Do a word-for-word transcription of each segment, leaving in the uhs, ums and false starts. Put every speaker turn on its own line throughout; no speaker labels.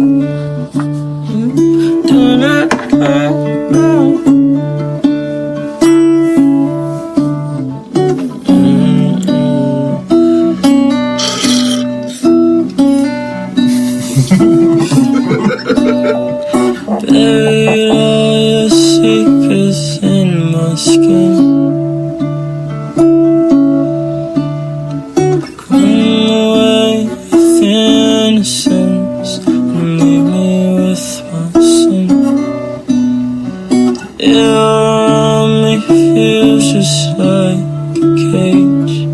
Buried all your secrets in my skin. Come away with innocence and leave me with my sin. You're around me feels just like a cage.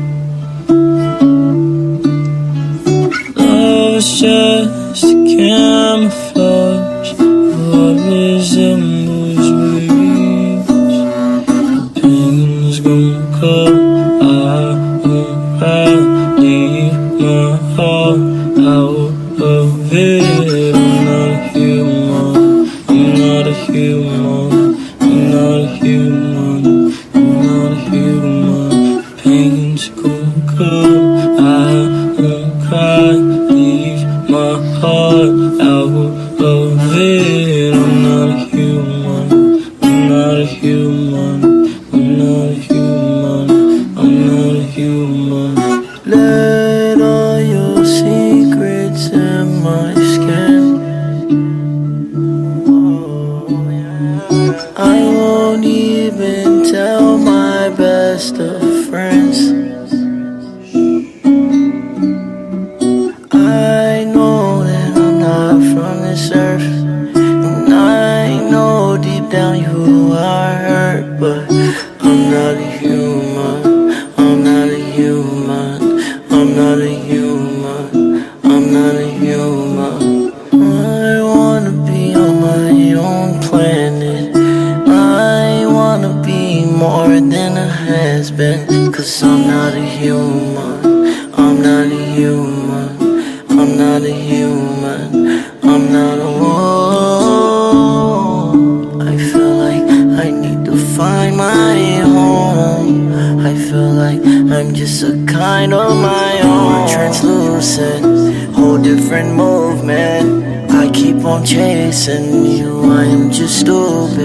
Love is just a camouflage. What resembles weeds. Pain's gonna come. I won't cry. Leave my heart out of it. I'm not a human. I'm not a human. I'm not a human. I'm not a human. Pain's gonna come. I won't cry. Leave my heart out of it. I'm not a human, I'm not a human, I'm not a human, I'm not a human. Let all your secrets in my skin. I won't even tell my best of friends. I know that I'm not from this earth. Down you are hurt, but I'm not a human. I'm not a human. I'm not a human. I'm not a human. I wanna be on my own planet. I wanna be more than a has-been. Cause I'm not a human. I'm not a human. I'm not a human. I'm not a woman. Find my home. I feel like I'm just a kind of my own. Translucent, whole different movement. I keep on chasing you, I am just stupid.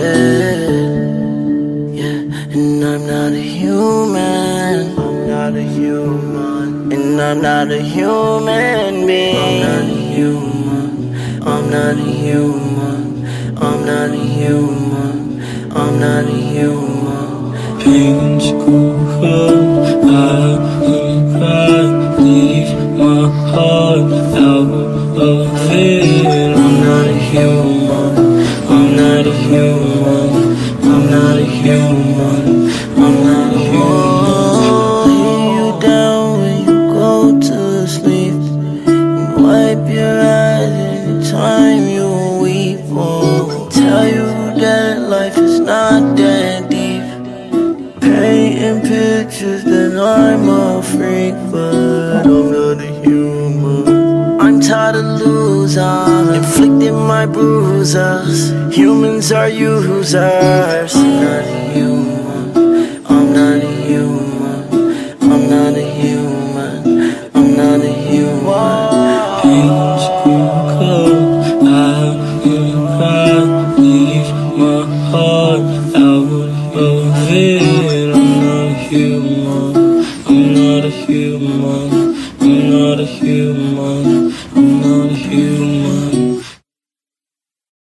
Yeah, and I'm not a human. I'm not a human. And I'm not a human being. I'm not a human. I'm not a human. I'm not a human. I'm not a human. Pain's gonna come. I won't cry. Leave my heart out of it. I'm not a human. I'm not a human. I'm not a human. I'm not a human. Lay you down when you go to sleep. And wipe your eyes anytime you weep. Oh, tell you that life is not that deep. Painting pictures that I'm a freak, but I'm not a human. I'm tired of losing, inflicting my bruises. Humans are users. I'm not a human. I'm not a human.